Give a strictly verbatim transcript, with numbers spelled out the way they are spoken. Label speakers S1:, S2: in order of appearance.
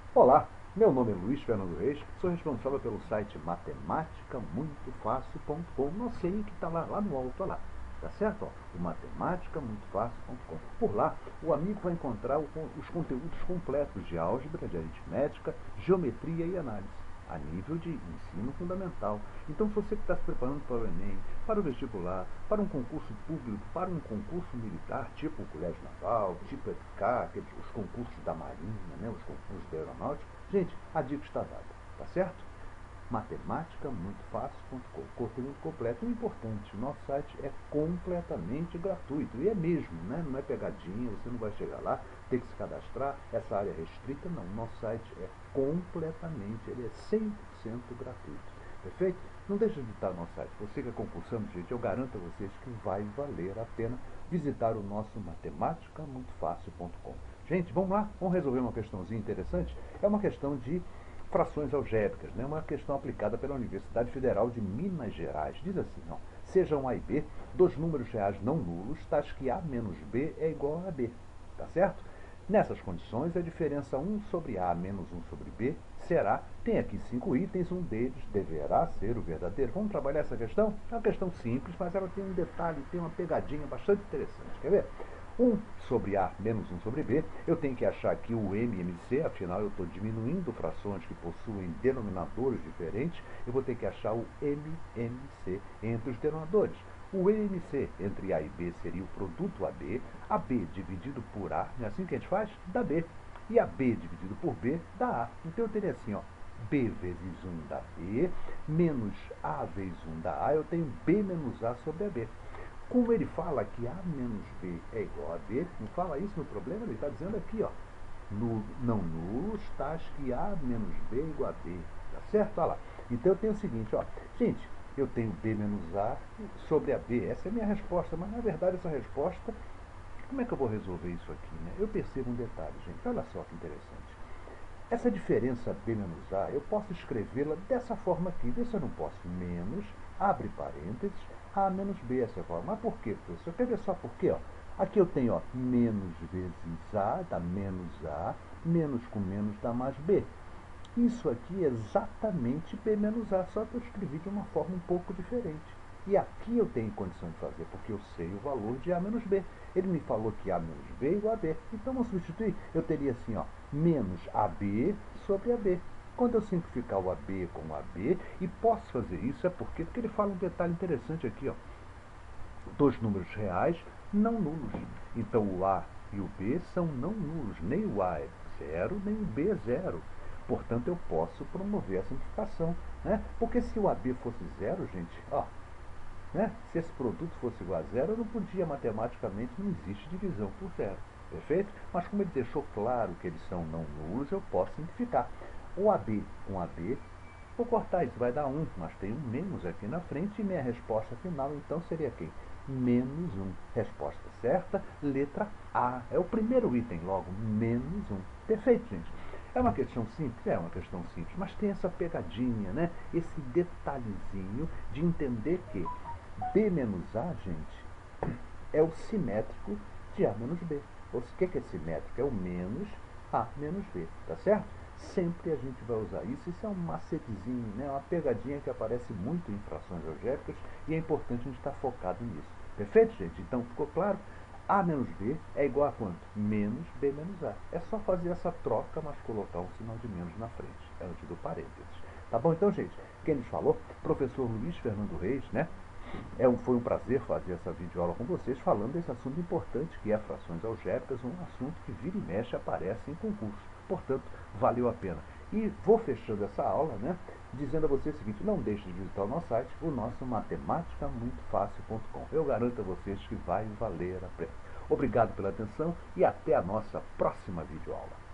S1: Olá, meu nome é Luiz Fernando Reis, sou responsável pelo site matemática muito fácil ponto com, nosso link que está lá, lá no alto, olha lá, tá certo? Ó, o matemática muito fácil ponto com. Por lá, o amigo vai encontrar o, os conteúdos completos de álgebra, de aritmética, geometria e análise, a nível de ensino fundamental. Então, se você que está se preparando para o Enem, para o vestibular, para um concurso público, para um concurso militar, tipo o Colégio Naval, tipo E P C A, aqueles, os concursos da Marinha, né, os concursos da Aeronáutica, gente, a dica está dada, tá certo? matemática muito fácil ponto com, conteúdo completo. E o importante, o nosso site é completamente gratuito, e é mesmo, né? Não é pegadinha, você não vai chegar lá, tem que se cadastrar, essa área é restrita, não, o nosso site é completamente, ele é cem por cento gratuito, perfeito? Não deixe de visitar o nosso site, você que é concursando, gente, eu garanto a vocês que vai valer a pena visitar o nosso matemática muito fácil ponto com. Gente, vamos lá, vamos resolver uma questãozinha interessante, é uma questão de frações algébricas, né? Uma questão aplicada pela Universidade Federal de Minas Gerais. Diz assim, ó, sejam A e B dois números reais não nulos, tais que A menos B é igual a B. Tá certo? Nessas condições, a diferença um sobre A menos um sobre B será, tem aqui cinco itens, um deles deverá ser o verdadeiro. Vamos trabalhar essa questão? É uma questão simples, mas ela tem um detalhe, tem uma pegadinha bastante interessante. Quer ver? um sobre A menos um sobre B, eu tenho que achar aqui o M M C, afinal eu estou diminuindo frações que possuem denominadores diferentes, eu vou ter que achar o M M C entre os denominadores. O M M C entre A e B seria o produto A B, A B dividido por A, não é assim que a gente faz? Dá B. E A B dividido por B dá A. Então eu teria assim, ó, B vezes um dá B, menos A vezes um dá A, eu tenho B menos A sobre A B. Como ele fala que A menos B é igual a B, não fala isso no problema, ele está dizendo aqui, ó, no, não nulos, tais que A menos B é igual a B, tá certo? Olha lá. Então eu tenho o seguinte, ó, gente, eu tenho B menos A sobre a B, essa é a minha resposta, mas na verdade essa resposta, como é que eu vou resolver isso aqui, né? Eu percebo um detalhe, gente, olha só que interessante. Essa diferença B menos A, eu posso escrevê-la dessa forma aqui. Vê se eu não posso. Menos, abre parênteses, A menos B, essa forma. Mas por quê, professor? Quer ver só por quê? Ó? Aqui eu tenho ó, menos vezes A, dá menos A, menos com menos dá mais B. Isso aqui é exatamente B menos A, só que eu escrevi de uma forma um pouco diferente. E aqui eu tenho condição de fazer, porque eu sei o valor de A menos B. Ele me falou que A menos B é igual a B. Então, vou substituir, eu teria assim, ó, menos A B sobre A B. Quando eu simplificar o A B com o A B, e posso fazer isso, é porque, porque ele fala um detalhe interessante aqui, ó. Dois números reais não nulos. Então, o A e o B são não nulos. Nem o A é zero, nem o B é zero. Portanto, eu posso promover a simplificação. Né? Porque se o A B fosse zero, gente, ó, né? Se esse produto fosse igual a zero, eu não podia matematicamente, não existe divisão por zero. Perfeito? Mas como ele deixou claro que eles são não nulos, eu posso simplificar. O A B com A B, vou cortar isso, vai dar um, mas tem um menos aqui na frente e minha resposta final então seria quem? Menos um. Resposta certa, letra A. É o primeiro item logo, menos um. Perfeito, gente? É uma questão simples? É uma questão simples, mas tem essa pegadinha, né? Esse detalhezinho de entender que B menos A, gente, é o simétrico de A menos B. O que é simétrico? É o menos A menos B, tá certo? Sempre a gente vai usar isso. Isso é um macetezinho, né? Uma pegadinha que aparece muito em frações algébricas e é importante a gente estar focado nisso. Perfeito, gente? Então, ficou claro? A menos B é igual a quanto? Menos B menos A. É só fazer essa troca, mas colocar um sinal de menos na frente, antes do parênteses. Tá bom? Então, gente, quem nos falou? Professor Luiz Fernando Reis, né? É um, foi um prazer fazer essa videoaula com vocês, falando desse assunto importante que é frações algébricas, um assunto que vira e mexe aparece em concurso. Portanto, valeu a pena. E vou fechando essa aula, né, dizendo a vocês o seguinte, não deixe de visitar o nosso site, o nosso matemática muito fácil ponto com. Eu garanto a vocês que vai valer a pena. Obrigado pela atenção e até a nossa próxima videoaula.